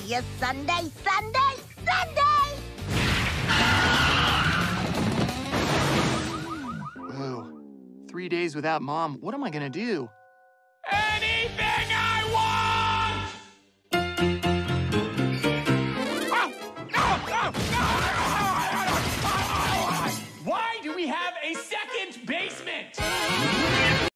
you Sunday, Sunday, Sunday! Whoa. 3 days without Mom. What am I gonna do? Anything I want! Why do we have a